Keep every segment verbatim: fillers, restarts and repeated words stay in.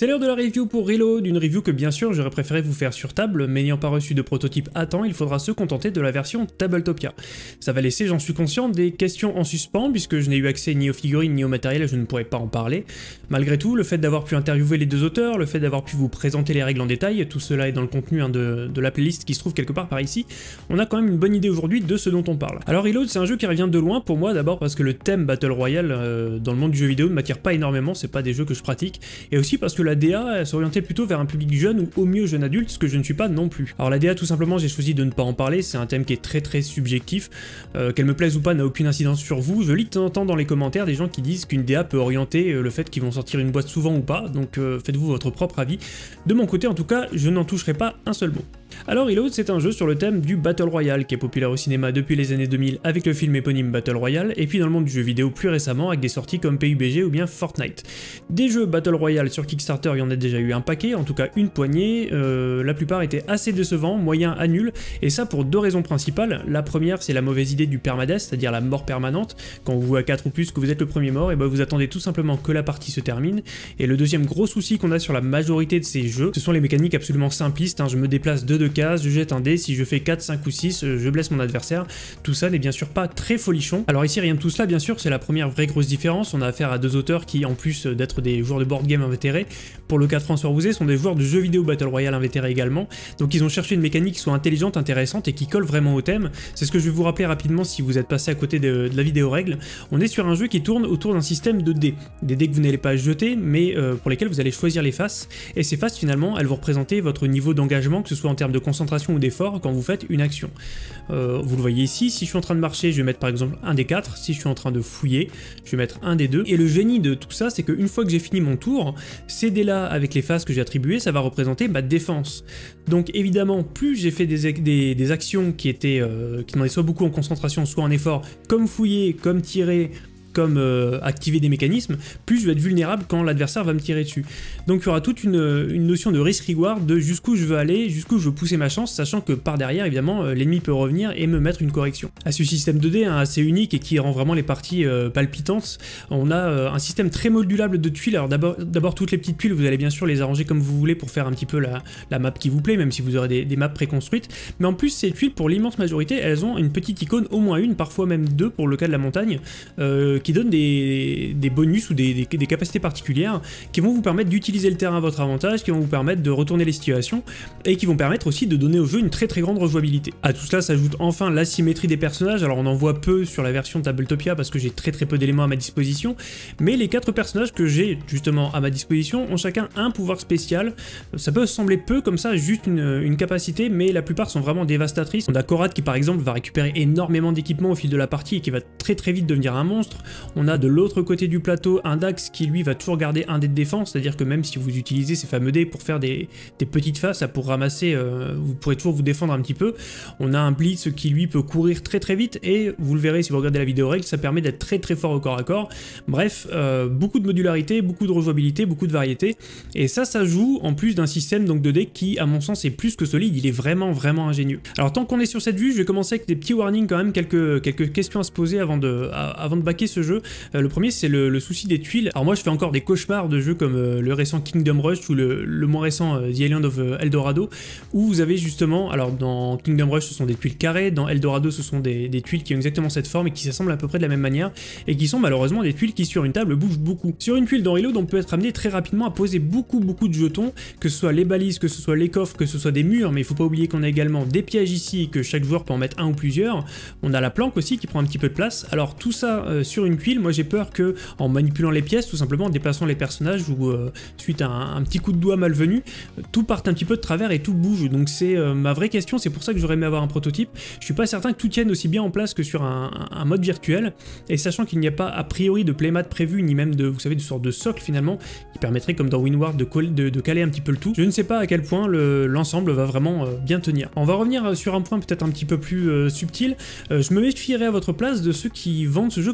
C'est l'heure de la review pour Reload, une review que bien sûr j'aurais préféré vous faire sur table, mais n'ayant pas reçu de prototype à temps, il faudra se contenter de la version Tabletopia. Ça va laisser, j'en suis conscient, des questions en suspens, puisque je n'ai eu accès ni aux figurines ni au matériel, je ne pourrais pas en parler. Malgré tout, le fait d'avoir pu interviewer les deux auteurs, le fait d'avoir pu vous présenter les règles en détail, tout cela est dans le contenu hein, de, de la playlist qui se trouve quelque part par ici, on a quand même une bonne idée aujourd'hui de ce dont on parle. Alors Reload, c'est un jeu qui revient de loin pour moi, d'abord parce que le thème Battle Royale euh, dans le monde du jeu vidéo ne m'attire pas énormément, c'est pas des jeux que je pratique, et aussi parce que la D A s'orientait plutôt vers un public jeune ou au mieux jeune adulte, ce que je ne suis pas non plus. Alors la D A, tout simplement, j'ai choisi de ne pas en parler, c'est un thème qui est très très subjectif, euh, qu'elle me plaise ou pas n'a aucune incidence sur vous. Je lis de temps en temps dans les commentaires des gens qui disent qu'une D A peut orienter euh, le fait qu'ils vont sortir une boîte souvent ou pas, donc euh, faites-vous votre propre avis. De mon côté en tout cas, je n'en toucherai pas un seul mot. Alors Reload, c'est un jeu sur le thème du Battle Royale, qui est populaire au cinéma depuis les années deux mille avec le film éponyme Battle Royale, et puis dans le monde du jeu vidéo plus récemment avec des sorties comme P U B G ou bien Fortnite. Des jeux Battle Royale sur Kickstarter, il y en a déjà eu un paquet, en tout cas une poignée, euh, la plupart étaient assez décevants, moyens à nuls, et ça pour deux raisons principales. La première, c'est la mauvaise idée du permadeath, c'est-à-dire la mort permanente. Quand vous jouez à quatre ou plus, que vous êtes le premier mort, et ben vous attendez tout simplement que la partie se termine. Et le deuxième gros souci qu'on a sur la majorité de ces jeux, ce sont les mécaniques absolument simplistes, hein. Je me déplace de deux cases, je jette un dé, si je fais quatre, cinq ou six, je blesse mon adversaire. Tout ça n'est bien sûr pas très folichon. Alors ici, rien de tout cela, bien sûr, c'est la première vraie grosse différence. On a affaire à deux auteurs qui, en plus d'être des joueurs de board game invétérés, pour le cas de François Rouzet, sont des joueurs de jeux vidéo Battle Royale invétérés également. Donc ils ont cherché une mécanique qui soit intelligente, intéressante et qui colle vraiment au thème. C'est ce que je vais vous rappeler rapidement si vous êtes passé à côté de, de la vidéo règle. On est sur un jeu qui tourne autour d'un système de dés. Des dés que vous n'allez pas jeter, mais euh, pour lesquels vous allez choisir les faces. Et ces faces, finalement, elles vont représenter votre niveau d'engagement, que ce soit en termes de concentration ou d'effort, quand vous faites une action. Euh, vous le voyez ici, si je suis en train de marcher, je vais mettre par exemple un des quatre. Si je suis en train de fouiller, je vais mettre un des deux. Et le génie de tout ça, c'est qu'une fois que j'ai fini mon tour, ces dés-là, avec les faces que j'ai attribuées, ça va représenter ma défense. Donc évidemment, plus j'ai fait des, des, des actions qui étaient euh, qui demandaient soit beaucoup en concentration, soit en effort, comme fouiller, comme tirer, comme euh, activer des mécanismes, plus je vais être vulnérable quand l'adversaire va me tirer dessus. Donc il y aura toute une, une notion de risk-reward, de jusqu'où je veux aller, jusqu'où je veux pousser ma chance, sachant que par derrière, évidemment, euh, l'ennemi peut revenir et me mettre une correction. À ce système deux dés hein, assez unique et qui rend vraiment les parties euh, palpitantes, on a euh, un système très modulable de tuiles. Alors d'abord, toutes les petites tuiles, vous allez bien sûr les arranger comme vous voulez pour faire un petit peu la, la map qui vous plaît, même si vous aurez des, des maps préconstruites. Mais en plus, ces tuiles, pour l'immense majorité, elles ont une petite icône, au moins une, parfois même deux pour le cas de la montagne, euh, qui donne des, des bonus ou des, des, des capacités particulières qui vont vous permettre d'utiliser le terrain à votre avantage, qui vont vous permettre de retourner les situations et qui vont permettre aussi de donner au jeu une très très grande rejouabilité. À tout cela s'ajoute enfin l'asymétrie des personnages. Alors on en voit peu sur la version Tabletopia parce que j'ai très très peu d'éléments à ma disposition, mais les quatre personnages que j'ai justement à ma disposition ont chacun un pouvoir spécial. Ça peut sembler peu comme ça, juste une, une capacité, mais la plupart sont vraiment dévastatrices. On a Korath qui par exemple va récupérer énormément d'équipements au fil de la partie et qui va très très vite devenir un monstre. On a de l'autre côté du plateau un Dax qui lui va toujours garder un dé de défense, c'est-à-dire que même si vous utilisez ces fameux dés pour faire des, des petites faces, pour ramasser, euh, vous pourrez toujours vous défendre un petit peu. On a un Blitz qui lui peut courir très très vite et vous le verrez si vous regardez la vidéo règle, ça permet d'être très très fort au corps à corps. Bref, euh, beaucoup de modularité, beaucoup de rejouabilité, beaucoup de variété, et ça, ça joue en plus d'un système donc de dés qui, à mon sens, est plus que solide, il est vraiment vraiment ingénieux. Alors tant qu'on est sur cette vue, je vais commencer avec des petits warnings quand même, quelques, quelques questions à se poser avant de, à, avant de backer ce jeu. Euh, le premier, c'est le, le souci des tuiles. Alors moi, je fais encore des cauchemars de jeux comme euh, le récent Kingdom Rush ou le, le moins récent euh, The Island of euh, Eldorado, où vous avez justement, alors dans Kingdom Rush, ce sont des tuiles carrées, dans Eldorado, ce sont des, des tuiles qui ont exactement cette forme et qui s'assemblent à peu près de la même manière, et qui sont malheureusement des tuiles qui sur une table bougent beaucoup. Sur une tuile dans Reload, on peut être amené très rapidement à poser beaucoup beaucoup de jetons, que ce soit les balises, que ce soit les coffres, que ce soit des murs, mais il faut pas oublier qu'on a également des pièges ici et que chaque joueur peut en mettre un ou plusieurs. On a la planque aussi qui prend un petit peu de place. Alors tout ça euh, sur une tuile, moi j'ai peur que en manipulant les pièces, tout simplement en déplaçant les personnages ou euh, suite à un, un petit coup de doigt malvenu, tout parte un petit peu de travers et tout bouge. Donc c'est euh, ma vraie question, c'est pour ça que j'aurais aimé avoir un prototype. Je suis pas certain que tout tienne aussi bien en place que sur un, un, un mode virtuel, et sachant qu'il n'y a pas a priori de playmat prévu, ni même de, vous savez, de sorte de socle finalement, qui permettrait comme dans Windward de, de, de caler un petit peu le tout. Je ne sais pas à quel point l'ensemble le, va vraiment euh, bien tenir. On va revenir sur un point peut-être un petit peu plus euh, subtil. Euh, je me méfierais à votre place de ceux qui vendent ce jeu comme étant un jeu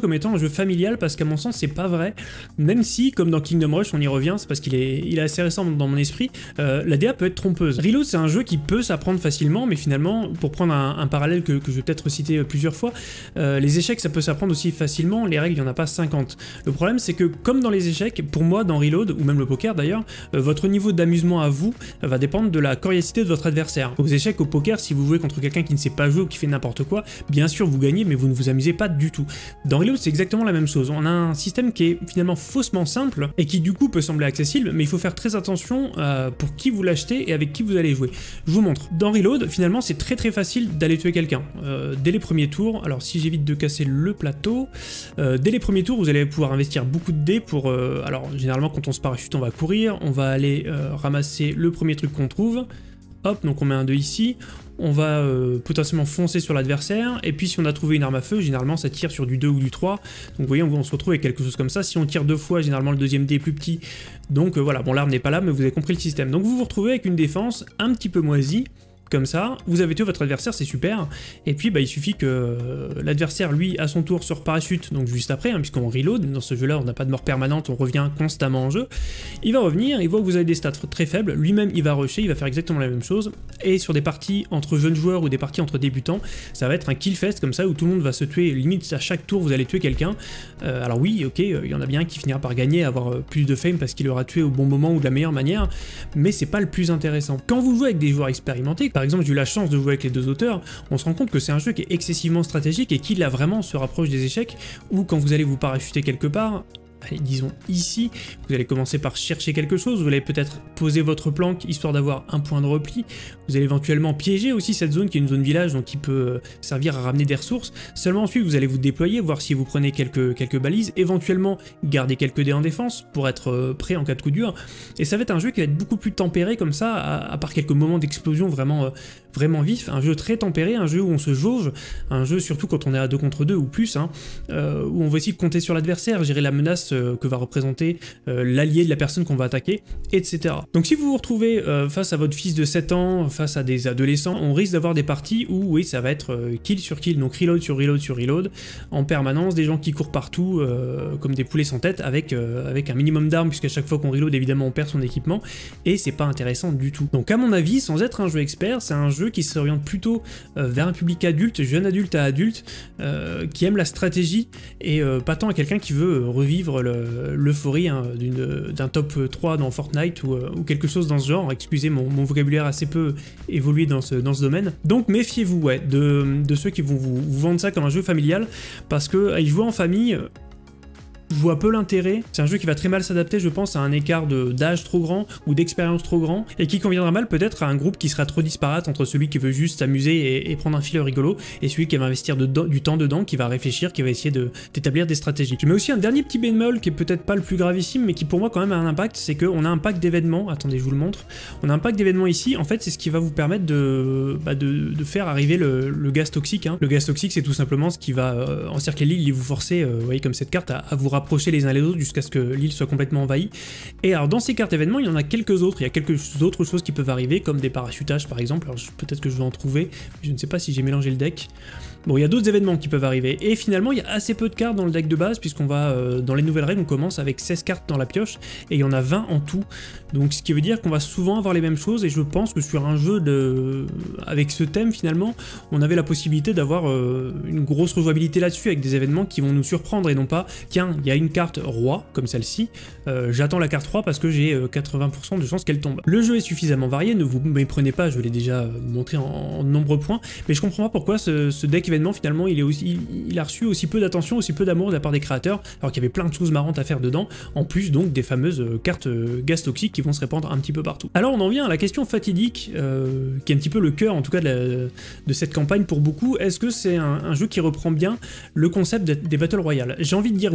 jeu familial parce qu'à mon sens c'est pas vrai, même si comme dans Kingdom Rush on y revient, c'est parce qu'il est, il est assez récent dans mon esprit, euh, la D A peut être trompeuse. Reload c'est un jeu qui peut s'apprendre facilement, mais finalement pour prendre un, un parallèle que, que je vais peut-être citer plusieurs fois, euh, les échecs ça peut s'apprendre aussi facilement, les règles il n'y en a pas cinquante. Le problème c'est que comme dans les échecs, pour moi dans Reload, ou même le poker d'ailleurs, euh, votre niveau d'amusement à vous euh, va dépendre de la coriacité de votre adversaire. Aux échecs, au poker, si vous jouez contre quelqu'un qui ne sait pas jouer ou qui fait n'importe quoi, bien sûr vous gagnez mais vous ne vous amusez pas du tout. Dans Reload c'est exactement la même chose, on a un système qui est finalement faussement simple et qui du coup peut sembler accessible, mais il faut faire très attention euh, pour qui vous l'achetez et avec qui vous allez jouer. Je vous montre. Dans Reload, finalement c'est très très facile d'aller tuer quelqu'un. Euh, dès les premiers tours, alors si j'évite de casser le plateau, euh, dès les premiers tours vous allez pouvoir investir beaucoup de dés pour... Euh, alors généralement quand on se parachute on va courir, on va aller euh, ramasser le premier truc qu'on trouve, hop, donc on met un deux ici, on va euh, potentiellement foncer sur l'adversaire, et puis si on a trouvé une arme à feu, généralement ça tire sur du deux ou du trois, donc vous voyez on, on se retrouve avec quelque chose comme ça. Si on tire deux fois, généralement le deuxième dé est plus petit, donc euh, voilà, bon l'arme n'est pas là mais vous avez compris le système. Donc vous vous retrouvez avec une défense un petit peu moisie, comme ça, vous avez tué votre adversaire, c'est super, et puis bah, il suffit que euh, l'adversaire, lui, à son tour, se reparachute, donc juste après, hein, puisqu'on reload, dans ce jeu-là, on n'a pas de mort permanente, on revient constamment en jeu, il va revenir, il voit que vous avez des stats très faibles, lui-même il va rusher, il va faire exactement la même chose, et sur des parties entre jeunes joueurs ou des parties entre débutants, ça va être un kill fest comme ça, où tout le monde va se tuer, limite à chaque tour vous allez tuer quelqu'un, euh, alors oui, ok, il y en a bien qui finira par gagner, avoir euh, plus de fame parce qu'il aura tué au bon moment ou de la meilleure manière, mais c'est pas le plus intéressant. Quand vous jouez avec des joueurs expérimentés, par exemple j'ai eu la chance de jouer avec les deux auteurs, on se rend compte que c'est un jeu qui est excessivement stratégique et qui là vraiment se rapproche des échecs, où quand vous allez vous parachuter quelque part, allez, disons ici, vous allez commencer par chercher quelque chose, vous allez peut-être poser votre planque histoire d'avoir un point de repli, vous allez éventuellement piéger aussi cette zone qui est une zone village, donc qui peut servir à ramener des ressources, seulement ensuite vous allez vous déployer, voir si vous prenez quelques, quelques balises, éventuellement garder quelques dés en défense pour être prêt en cas de coup dur, et ça va être un jeu qui va être beaucoup plus tempéré comme ça, à, à part quelques moments d'explosion vraiment, vraiment vifs, un jeu très tempéré, un jeu où on se jauge, un jeu surtout quand on est à deux contre deux ou plus, hein, euh, où on va aussi compter sur l'adversaire, gérer la menace que va représenter euh, l'allié de la personne qu'on va attaquer, et cetera. Donc si vous vous retrouvez euh, face à votre fils de sept ans, face à des adolescents, on risque d'avoir des parties où oui ça va être euh, kill sur kill, donc reload sur reload sur reload, en permanence, des gens qui courent partout euh, comme des poulets sans tête, avec, euh, avec un minimum d'armes, puisqu'à chaque fois qu'on reload évidemment on perd son équipement, et c'est pas intéressant du tout. Donc à mon avis, sans être un jeu expert, c'est un jeu qui s'oriente plutôt euh, vers un public adulte, jeune adulte à adulte, euh, qui aime la stratégie, et euh, pas tant à quelqu'un qui veut revivre l'euphorie hein, d'un top trois dans Fortnite ou, euh, ou quelque chose dans ce genre. Excusez mon, mon vocabulaire assez peu évolué dans ce, dans ce domaine. Donc méfiez-vous ouais, de, de ceux qui vont vous, vous vendre ça comme un jeu familial, parce que à y jouer en famille, je vois peu l'intérêt. C'est un jeu qui va très mal s'adapter, je pense, à un écart d'âge trop grand ou d'expérience trop grand, et qui conviendra mal peut-être à un groupe qui sera trop disparate entre celui qui veut juste s'amuser et, et prendre un fil rigolo, et celui qui va investir de, du temps dedans, qui va réfléchir, qui va essayer d'établir de, des stratégies. Je mets aussi un dernier petit bémol qui est peut-être pas le plus gravissime, mais qui pour moi quand même a un impact, c'est qu'on a un pack d'événements, attendez je vous le montre, on a un pack d'événements ici, en fait c'est ce qui va vous permettre de, bah, de, de faire arriver le, le gaz toxique. Hein. Le gaz toxique c'est tout simplement ce qui va euh, encercler l'île et vous forcer, euh, vous voyez comme cette carte, à, à vous rapprocher les uns les autres jusqu'à ce que l'île soit complètement envahie. Et alors dans ces cartes événements, il y en a quelques autres, il y a quelques autres choses qui peuvent arriver, comme des parachutages par exemple, alors peut-être que je vais en trouver, je ne sais pas si j'ai mélangé le deck. Bon, il y a d'autres événements qui peuvent arriver, et finalement il y a assez peu de cartes dans le deck de base, puisqu'on va, euh, dans les nouvelles règles, on commence avec seize cartes dans la pioche, et il y en a vingt en tout, donc ce qui veut dire qu'on va souvent avoir les mêmes choses, et je pense que sur un jeu de... avec ce thème finalement, on avait la possibilité d'avoir euh, une grosse rejouabilité là-dessus, avec des événements qui vont nous surprendre, et non pas, tiens, il y a une carte roi, comme celle-ci, euh, j'attends la carte roi parce que j'ai euh, quatre-vingts pour cent de chances qu'elle tombe. Le jeu est suffisamment varié, ne vous méprenez pas, je l'ai déjà montré en, en nombreux points, mais je comprends pas pourquoi ce, ce deck événement finalement il, est aussi, il, il a reçu aussi peu d'attention, aussi peu d'amour de la part des créateurs, alors qu'il y avait plein de choses marrantes à faire dedans, en plus donc des fameuses euh, cartes euh, gaz toxiques qui vont se répandre un petit peu partout. Alors on en vient à la question fatidique, euh, qui est un petit peu le cœur en tout cas de, la, de cette campagne pour beaucoup. Est-ce que c'est un, un jeu qui reprend bien le concept des, des Battle Royale? J'ai envie de dire oui et non.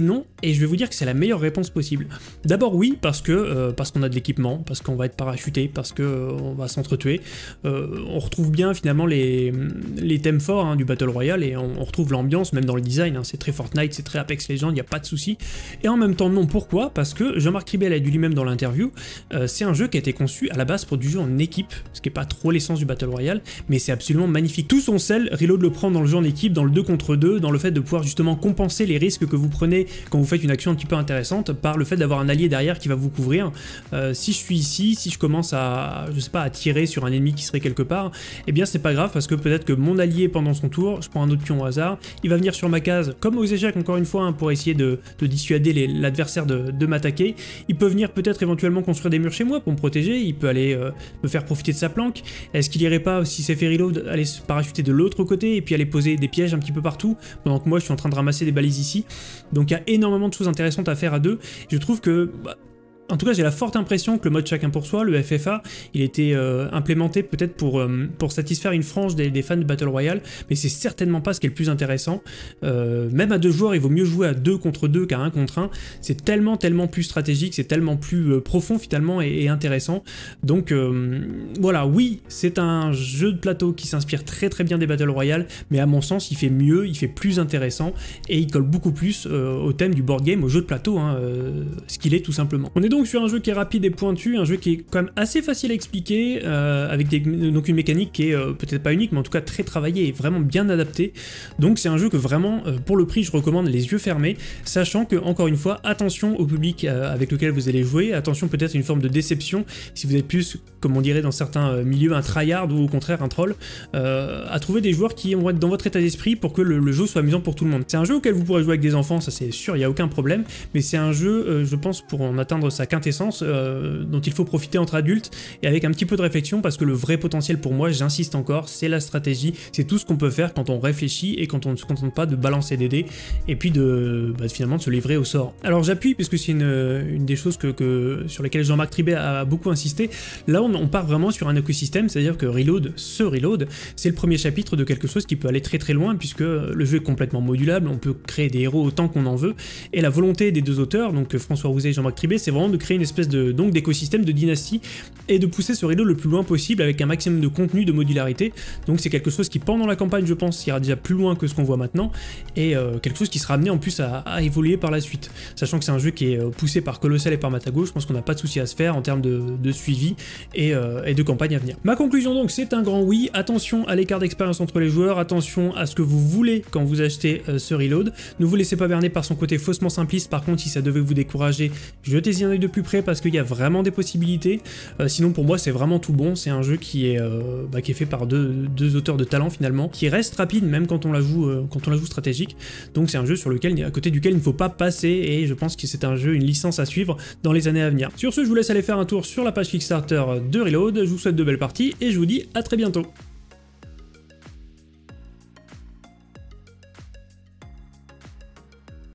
non, et je vais vous dire que c'est la meilleure réponse possible. D'abord oui, parce que euh, parce qu'on a de l'équipement, parce qu'on va être parachuté, parce qu'on euh, va s'entretuer. Euh, on retrouve bien finalement les, les thèmes forts hein, du Battle Royale, et on, on retrouve l'ambiance, même dans le design, hein, c'est très Fortnite, c'est très Apex Legends, il n'y a pas de souci. Et en même temps non, pourquoi? Parce que Jean-Marc Ribet l'a dit lui-même dans l'interview, euh, c'est un jeu qui a été conçu à la base pour du jeu en équipe, ce qui n'est pas trop l'essence du Battle Royale, mais c'est absolument magnifique. Tout son sel, Reload le prend dans le jeu en équipe, dans le deux contre deux, dans le fait de pouvoir justement compenser les risques que vous prenez quand vous faites une action un petit peu intéressante, par le fait d'avoir un allié derrière qui va vous couvrir. Euh, si je suis ici, si je commence à, je sais pas, à tirer sur un ennemi qui serait quelque part, eh bien c'est pas grave, parce que peut-être que mon allié pendant son tour, je prends un autre pion au hasard, il va venir sur ma case, comme aux échecs encore une fois, hein, pour essayer de, de dissuader l'adversaire de, de m'attaquer. Il peut venir peut-être éventuellement construire des murs chez moi pour me protéger, il peut aller euh, me faire profiter de sa planque. Est-ce qu'il irait pas, si c'est fait reload, aller se parachuter de l'autre côté et puis aller poser des pièges un petit peu partout, pendant que moi je suis en train de ramasser des balises ici? Donc il y a énormément de choses intéressantes à faire à deux. Je trouve que... Bah, en tout cas, j'ai la forte impression que le mode chacun pour soi, le F F A, il était euh, implémenté peut-être pour, euh, pour satisfaire une frange des, des fans de Battle Royale, mais c'est certainement pas ce qui est le plus intéressant. Euh, même à deux joueurs, il vaut mieux jouer à deux contre deux qu'à un contre un. C'est tellement, tellement plus stratégique, c'est tellement plus euh, profond finalement et, et intéressant. Donc euh, voilà, oui, c'est un jeu de plateau qui s'inspire très très bien des Battle Royale, mais à mon sens, il fait mieux, il fait plus intéressant, et il colle beaucoup plus euh, au thème du board game, au jeu de plateau, hein, euh, ce qu'il est tout simplement. On est donc Donc sur un jeu qui est rapide et pointu, un jeu qui est quand même assez facile à expliquer, euh, avec des, donc une mécanique qui est euh, peut-être pas unique, mais en tout cas très travaillée et vraiment bien adaptée. Donc c'est un jeu que vraiment, euh, pour le prix, je recommande les yeux fermés, sachant que, encore une fois, attention au public euh, avec lequel vous allez jouer, attention peut-être à une forme de déception, si vous êtes plus, comme on dirait dans certains euh, milieux, un tryhard ou au contraire un troll, euh, à trouver des joueurs qui vont être dans votre état d'esprit pour que le, le jeu soit amusant pour tout le monde. C'est un jeu auquel vous pourrez jouer avec des enfants, ça c'est sûr, il n'y a aucun problème, mais c'est un jeu, euh, je pense, pour en atteindre sa quintessence, euh, dont il faut profiter entre adultes et avec un petit peu de réflexion, parce que le vrai potentiel pour moi, j'insiste encore, c'est la stratégie, c'est tout ce qu'on peut faire quand on réfléchit et quand on ne se contente pas de balancer des dés et puis de bah, finalement de se livrer au sort. Alors j'appuie puisque c'est une, une des choses que, que, sur lesquelles Jean-Marc Ribet a beaucoup insisté. Là on, on part vraiment sur un écosystème, c'est-à-dire que Reload, ce Reload, c'est le premier chapitre de quelque chose qui peut aller très très loin, puisque le jeu est complètement modulable, on peut créer des héros autant qu'on en veut, et la volonté des deux auteurs, donc François Rouzet et Jean-Marc Ribet, c'est vraiment de créer une espèce de donc d'écosystème, de dynastie, et de pousser ce Reload le plus loin possible avec un maximum de contenu, de modularité. Donc c'est quelque chose qui pendant la campagne, je pense, ira déjà plus loin que ce qu'on voit maintenant, et euh, quelque chose qui sera amené en plus à, à évoluer par la suite, sachant que c'est un jeu qui est euh, poussé par Colossal et par Matago. Je pense qu'on n'a pas de souci à se faire en termes de, de suivi et, euh, et de campagne à venir. Ma conclusion donc, c'est un grand oui. Attention à l'écart d'expérience entre les joueurs, attention à ce que vous voulez quand vous achetez euh, ce Reload. Ne vous laissez pas berner par son côté faussement simpliste. Par contre, si ça devait vous décourager, jetez-y un œil de plus près parce qu'il y a vraiment des possibilités. Euh, sinon pour moi c'est vraiment tout bon, c'est un jeu qui est, euh, bah, qui est fait par deux, deux auteurs de talent finalement, qui reste rapide même quand on la joue, euh, quand on la joue stratégique. Donc c'est un jeu sur lequel, à côté duquel il ne faut pas passer, et je pense que c'est un jeu, une licence à suivre dans les années à venir. Sur ce, je vous laisse aller faire un tour sur la page Kickstarter de Reload, je vous souhaite de belles parties et je vous dis à très bientôt.